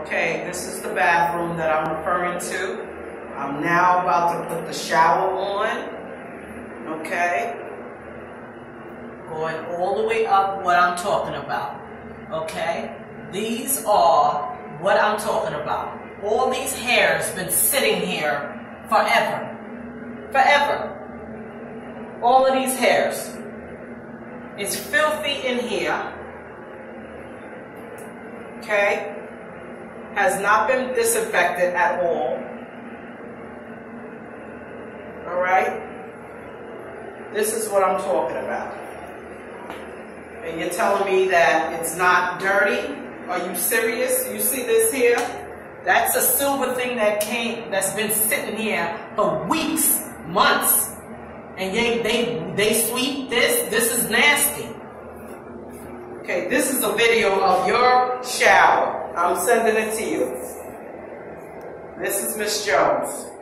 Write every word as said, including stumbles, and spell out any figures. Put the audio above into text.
Okay, this is the bathroom that I'm referring to. I'm now about to put the shower on. Okay. Going all the way up what I'm talking about. Okay. These are what I'm talking about. All these hairs been sitting here forever. Forever. All of these hairs. It's filthy in here. Okay. Has not been disinfected at all. Alright? This is what I'm talking about. And you're telling me that it's not dirty? Are you serious? You see this here? That's a silver thing that came, that's been sitting here for weeks, months. And they, they, they sweep this? This is nasty. Okay, this is a video of your shower. I'm sending it to you. This is Miss Jones.